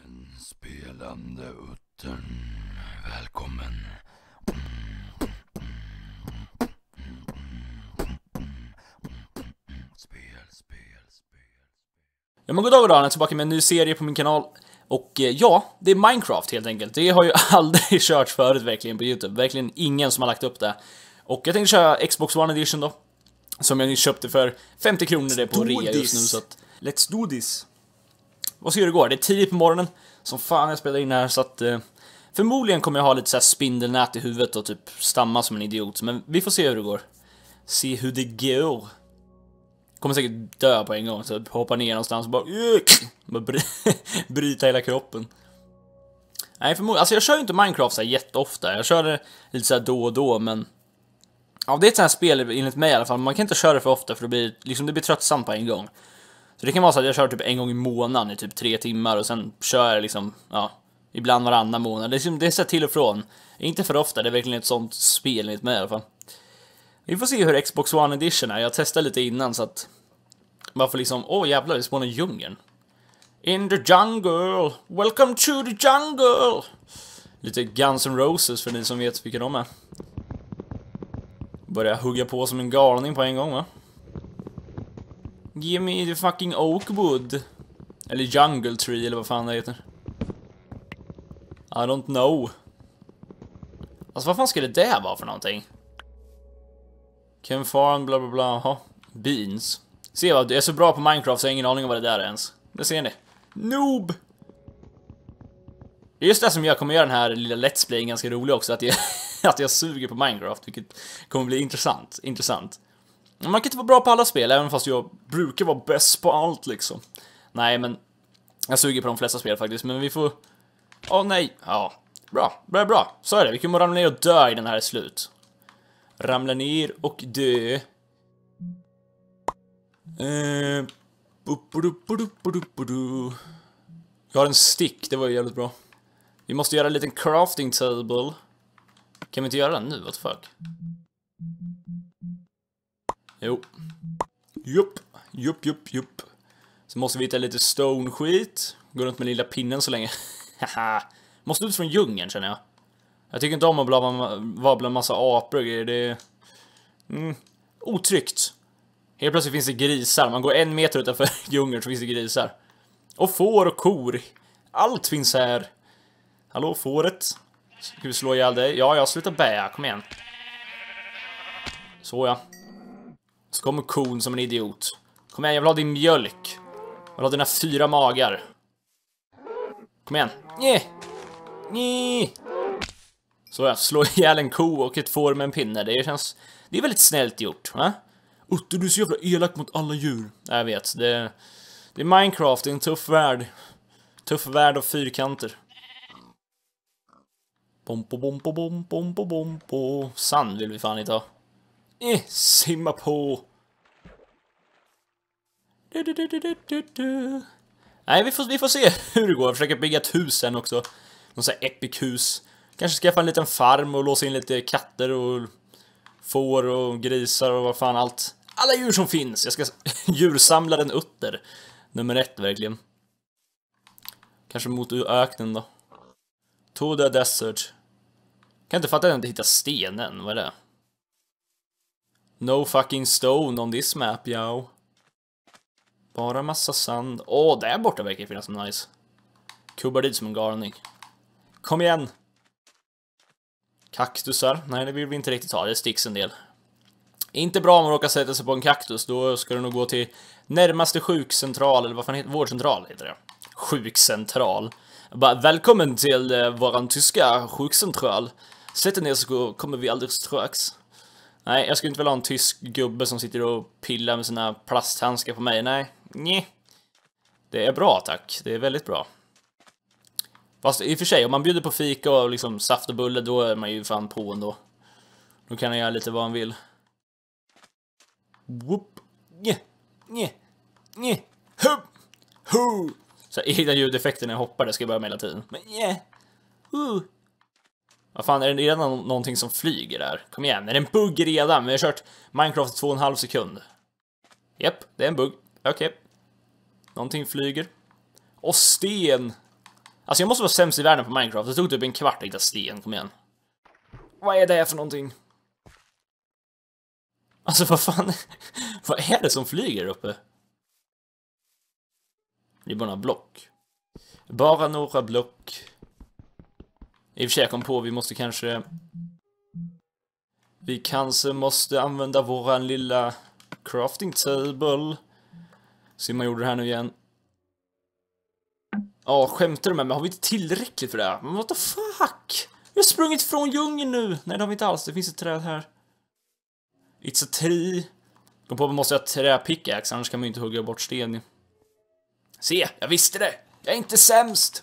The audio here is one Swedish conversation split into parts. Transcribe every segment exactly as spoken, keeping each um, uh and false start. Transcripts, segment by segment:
Den spelande uttern. Välkommen. Spel, spel, spel. Ja men goddag goddag, jag är tillbaka med en ny serie på min kanal. Och eh, ja, det är Minecraft helt enkelt. Det har ju aldrig kört förut verkligen på YouTube. Verkligen ingen som har lagt upp det. Och jag tänkte köra Xbox One Edition då. Som jag nyss köpte för femtio kronor, det är på rea just nu, så att let's do this. Vad ska det gå? Det är tidigt på morgonen. Som fan jag spelar in här, så att eh, förmodligen kommer jag ha lite så här spindelnät i huvudet och typ stamma som en idiot. Men vi får se hur det går. Se hur det går. Kommer säkert dö på en gång, så hoppa ner någonstans och bara, bara bry bryta hela kroppen. Nej, förmodligen, alltså jag kör ju inte Minecraft så här jätteofta. Jag kör det lite så här då och då, men ja, det är ett sånt här spel enligt mig i alla fall. Man kan inte köra det för ofta, för det blir, liksom, det blir tröttsamt på en gång. Så det kan vara så att jag kör typ en gång i månaden i typ tre timmar och sen kör jag liksom, ja, ibland varannan månad. Det är, liksom, det är så till och från. Inte för ofta, det är verkligen ett sånt spel enligt mig i alla fall. Vi får se hur Xbox One Edition är. Jag testade lite innan så att bara för liksom, åh oh, jävlar, det spånar djungeln. In the jungle, welcome to the jungle. Lite Guns N' Roses för ni som vet vilka de är. Börjar hugga på som en galning på en gång, va? Give me the fucking oak wood. Eller jungle tree, eller vad fan det heter. I don't know. Alltså vad fan skulle det vara för någonting? Ken farm, bla bla bla. Aha. Beans. Se vad, jag är så bra på Minecraft så jag har ingen aning om vad det där är ens. Det ser ni. Noob! Det är just det som jag kommer göra den här lilla let's play ganska rolig också. Att jag, att jag suger på Minecraft, vilket kommer bli intressant. Intressant. Man kan inte vara bra på alla spel, även fast jag brukar vara bäst på allt liksom. Nej, men jag suger på de flesta spel faktiskt. Men vi får... Åh oh, nej. Ja, bra, bra, bra. Så är det, vi kommer ramla ner och dö i den här slut. Ramla ner och dö. Eh, jag har en stick, det var ju jävligt bra. Vi måste göra en liten crafting table. Kan vi inte göra den nu, what the fuck? Jo. Jupp, jupp, jupp, jupp. Så måste vi hitta lite stone skit. Gå runt med lilla pinnen så länge. Haha. Måste ut från djungeln, känner jag. Jag tycker inte om att vara bland massa apor och grejer. Det är mm, otryggt. Helt plötsligt finns det grisar. Man går en meter utanför djungeln så finns det grisar. Och får och kor. Allt finns här. Hallå, fåret. Ska vi slå ihjäl dig? Ja, jag slutar bä. Kom igen. Så ja. Så kommer kon som en idiot. Kom igen, jag vill ha din mjölk. Jag vill ha dina fyra magar. Kom igen. Nej. Nej. Så jag slår ihjäl en ko och ett får med en pinne. Det känns... Det är väldigt snällt gjort, va? Otte, du är så jävla elak mot alla djur. Jag vet, det, det är Minecraft, det är en tuff värld. Tuff värld av fyrkanter. Bompo, bompo, bompo, bompo, bompo. Sand vill vi fan inte ha. Eh, simma på. Du, du, du, du, du, du. Nej, vi får, vi får se hur det går. Jag försöker bygga ett hus sen också. Någon sån här epic hus. Kanske skaffa en liten farm och låsa in lite katter och får och grisar och vad fan allt. Alla djur som finns. Jag ska djursamla den utter. Nummer ett verkligen. Kanske mot öknen då. To the desert. Kan inte fatta att jag inte hittar stenen. Vad är det? No fucking stone on this map, yo. Bara massa sand. Åh, oh, där borta verkar finnas som nice. Kubbar dit som en galning. Kom igen. Kaktusar. Nej, det vill vi inte riktigt ha. Det sticks en del. Inte bra om man råkar sätta sig på en kaktus. Då ska du nog gå till närmaste sjukcentral. Eller vad fan heter det? Vårdcentral heter det. Sjukcentral. Bara, välkommen till uh, våran tyska sjukcentral. Sätt dig ner så kommer vi alldeles strax. Nej, jag skulle inte vilja ha en tysk gubbe som sitter och pillar med sina plasthandskar på mig. Nej, nej. Det är bra, tack. Det är väldigt bra. Fast i och för sig, om man bjuder på fika och liksom saft och bulle, då är man ju fan på ändå. Då kan jag göra lite vad man vill. Whoop. Nje. Nje. Nje. Hup. Hu. Så egna ljudeffekter när jag hoppar, det ska jag börja med hela tiden. Men nje. Hu. Vad fan, är det redan någonting som flyger där? Kom igen, är det en bugg redan? Men jag har kört Minecraft i två och en halv sekund. Japp, det är en bugg. Okej. Okay. Någonting flyger. Och sten. Alltså jag måste vara sämst i världen på Minecraft. Det tog typ en kvart att hitta sten, kom igen. Vad är det för någonting? Alltså vad fan? Vad är det som flyger uppe? Det är bara några block. Bara några block. I och för sig jag kom på, vi måste kanske... Vi kanske måste använda våran lilla crafting table. Se om man gjorde det här nu igen. Ja, skämtar du med mig? Har vi inte tillräckligt för det här? Men what the fuck? Vi har sprungit från djungeln nu. Nej, det har vi inte alls. Det finns ett träd här. It's a tree. Kom på att man måste ha träpickaxe, annars kan man ju inte hugga bort sten. Se, jag visste det. Jag är inte sämst.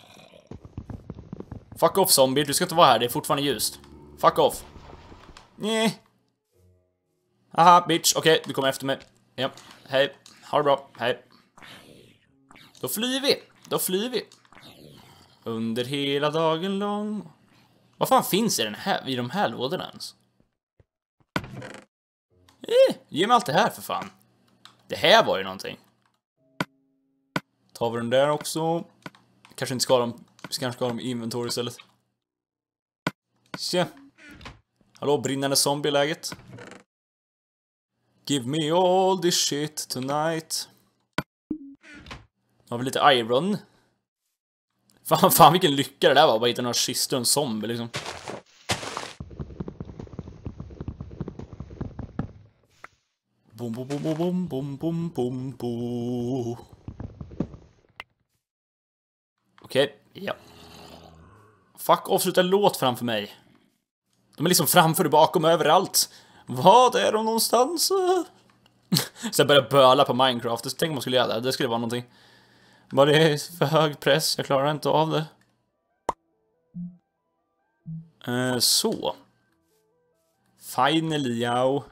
Fuck off, zombie. Du ska inte vara här. Det är fortfarande ljust. Fuck off. Nej. Aha, bitch. Okej, okay, du kommer efter mig. Ja, hej. Ha det bra. Hej. Då flyr vi. Då flyr vi. Under hela dagen lång. Vad fan finns i, den här, i de här lådorna ens? Eh, ge mig allt det här för fan. Det här var ju någonting. Tar vi den där också. Kanske inte ska ha dem. Vi ska kanske ska ha dem i inventory istället. Tja. Hallå, brinnande zombie-läget. Give me all this shit tonight. Nu har vi lite iron. Fan, fan vilken lycka det där var. Bara hitta några kistor och en zombie liksom. Bom, bom, bom, bom, bom, bom, bom, bom. Okej, okay, ja. Fuck, avsluta låt framför mig. De är liksom framför och bakom överallt. Vad är de någonstans? Så jag börjar böla på Minecraft. Det tänker man skulle göra det. Det skulle vara någonting. Bara det är för hög press. Jag klarar inte av det. Eh, så. Finally, ja.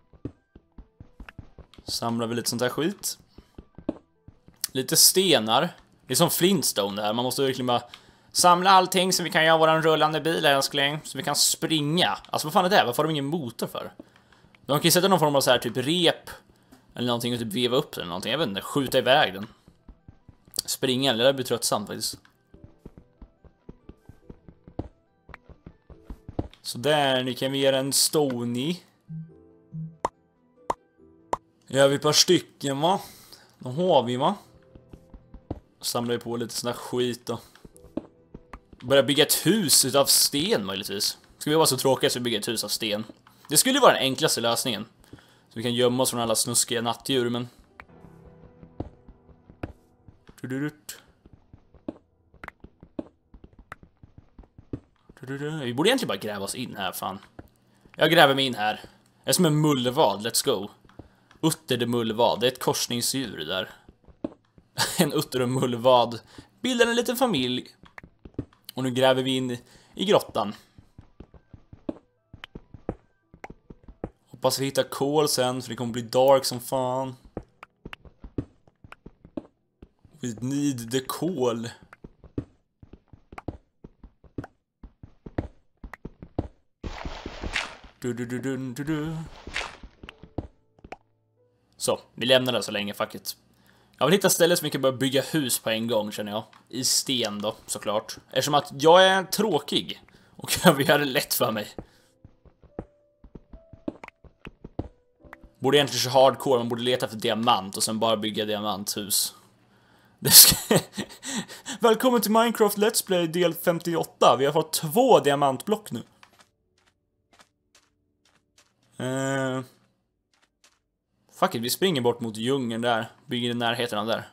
Samlar vi lite sånt här skit. Lite stenar. Det är som Flintstone där. Man måste verkligen bara samla allting så vi kan göra våran rullande bil, älskling. Så vi kan springa. Alltså vad fan är det? Varför har de ingen motor för? De kan ju sätta någon form av så här typ rep eller någonting och typ veva upp den eller någonting. Jag vet inte, skjuta iväg den. Springa, det där blir tröttsamt faktiskt. Så där, nu kan vi göra en stony. Gör vi ett par stycken, va? Då har vi, va? Samlar vi på lite sån där skit då. Börja bygga ett hus utav sten möjligtvis. Ska vi vara så tråkiga så vi bygger ett hus av sten? Det skulle ju vara den enklaste lösningen. Så vi kan gömma oss från alla snuskiga nattdjur, men... Vi borde egentligen bara gräva oss in här, fan. Jag gräver mig in här. Jag är som en mullvad, let's go. Utter de mullvad, det är ett korsningsdjur där. En utter och mullvad bildar en liten familj. Och nu gräver vi in i grottan. Hoppas vi hittar kol sen, för det kommer bli dark som fan. We need the kol. Du, du, du, du, du, du. Så, vi lämnar det så länge, fuck it. Jag vill hitta ställen som vi kan börja bygga hus på en gång, känner jag. I sten då, såklart. Eftersom att jag är tråkig. Och jag vill göra det lätt för mig. Borde egentligen köra hardcore, man borde leta efter diamant och sen bara bygga diamanthus. Det ska... Välkommen till Minecraft Let's Play del femtioåtta. Vi har fått två diamantblock nu. Uh... Fuck it, vi springer bort mot djungeln där. Bygger i närheten av där.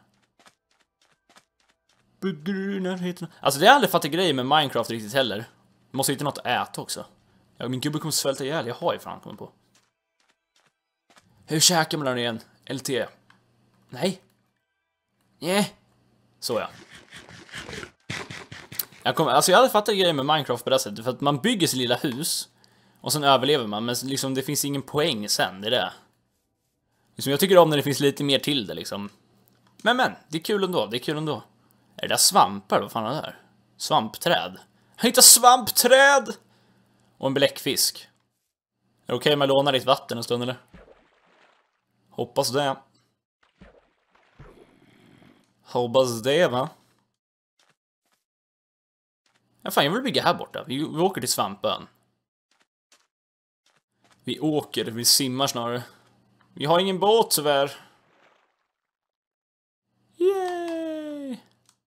Bygger i närheten. Alltså det är aldrig fattat grejer med Minecraft riktigt heller. Vi måste hitta något att äta också. Ja, min gubbe kommer svälta ihjäl. Jag har ju fan kommit på. Hur käkar man den igen? L T. Nej. Nej. Så ja. Jag kommer, alltså jag hade fattat grejer med Minecraft på det sättet. För att man bygger sitt lilla hus. Och sen överlever man. Men liksom det finns ingen poäng sen, det är det. Liksom jag tycker om när det finns lite mer till det liksom. Men men, det är kul ändå, det är kul ändå. Är det där svampar? Vad fan är det där? Svampträd. Jag hittar svampträd! Och en bläckfisk. Är det okej om jag lånar ditt vatten en stund eller? Hoppas det. Hoppas det, va? Ja, fan, jag vill bygga här borta. Vi, vi åker till Svampön. Vi åker, vi simmar snarare. Vi har ingen båt tyvärr. Yay!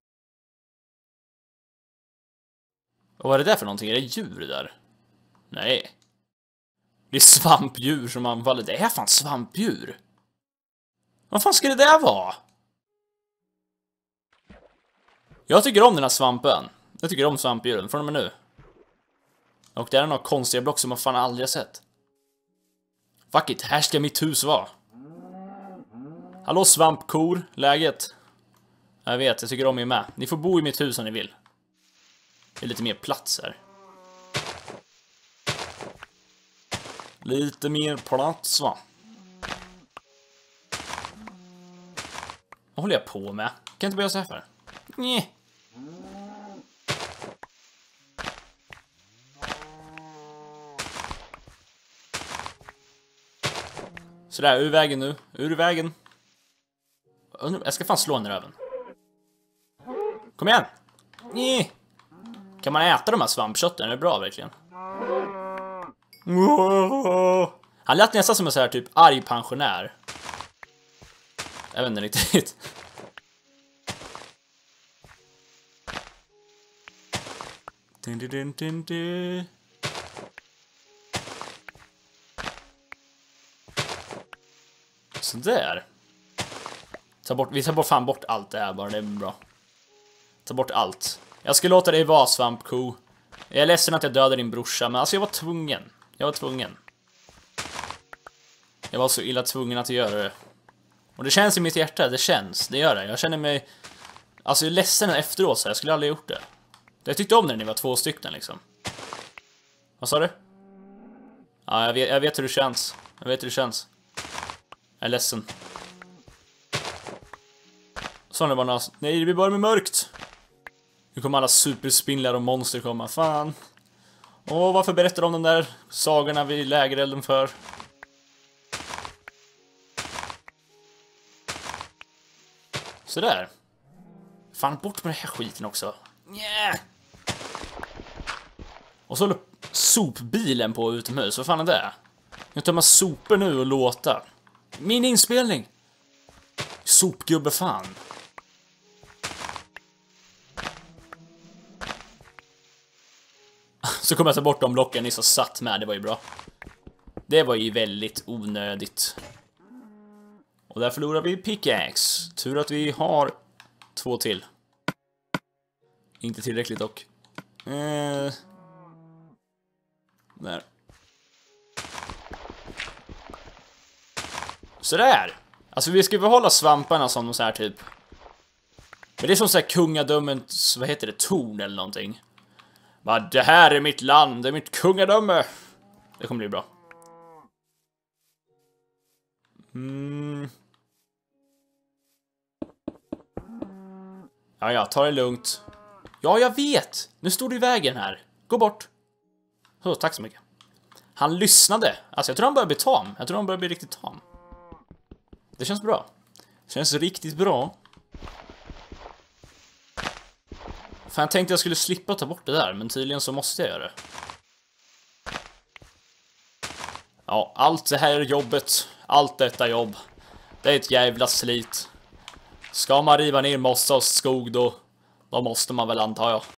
Och vad är det där för någonting? Är det djur där? Nej. Det är svampdjur som anfaller. Det är fan svampdjur. Vad fan ska det där vara? Jag tycker om den här svampen. Jag tycker om svampdjuren från och med nu. Och det är några konstiga block som man fan aldrig har sett. Fuck it, här ska mitt hus vara. Hallå svampkor, läget? Jag vet, jag tycker om er med. Ni får bo i mitt hus om ni vill. Det är lite mer plats här. Lite mer plats, va? Vad håller jag på med? Kan jag inte börja så här för? Nej. Sådär, ur vägen nu. Ur vägen. Jag ska fan slå en i röven. Kom igen. Nej. Kan man äta de här svampkötten? Är det bra verkligen? Han lät nästan som en så här typ arg pensionär. Jag vet inte riktigt. Dun, dun, dun, dun, dun. Så där. Ta bort, vi tar bort fan bort allt det här bara, det är bra. Ta bort allt. Jag ska låta dig vara svampko. Jag är ledsen att jag dödade din brorsa, men alltså jag var tvungen. Jag var tvungen. Jag var så illa tvungen att göra det. Och det känns i mitt hjärta, det känns, det gör det. Jag känner mig, alltså jag är ledsen efteråt så jag skulle aldrig gjort det. Jag tyckte om det när ni var två stycken liksom. Vad sa du? Ja, jag vet, jag vet hur det känns. Jag vet hur det känns. Jag är ledsen. Så nu var några... Nej, det blir bara med mörkt. Nu kommer alla superspindlar och monster komma. Fan. Åh, varför berättar de de där sagorna vid lägerelden för? Sådär. Fan, bort med den här skiten också. Yeah. Och så håller sopbilen på utomhus. Vad fan är det? Jag tar med sopor nu och låta. Min inspelning. Sopgubbe fan. Så kommer jag ta bort de blocken ni så satt med. Det var ju bra. Det var ju väldigt onödigt. Och där förlorar vi pickaxe. Tur att vi har två till. Inte tillräckligt dock. Eh... Där. Sådär. Alltså vi ska behålla svamparna som så här typ. Men det är som så här kungadömens, vad heter det, torn eller någonting. Va, det här är mitt land, det är mitt kungadöme. Det kommer bli bra. Mm. Ja, ja, ta det lugnt. Ja, jag vet. Nu står du i vägen här. Gå bort. Så, tack så mycket. Han lyssnade. Alltså, jag tror han börjar bli tam. Jag tror han börjar bli riktigt tam. Det känns bra. Det känns riktigt bra. Fan, jag tänkte jag skulle slippa ta bort det där, men tydligen så måste jag göra det. Ja, allt det här jobbet, allt detta jobb, det är ett jävla slit. Ska man riva ner mossa och skog då, då måste man väl, antar jag.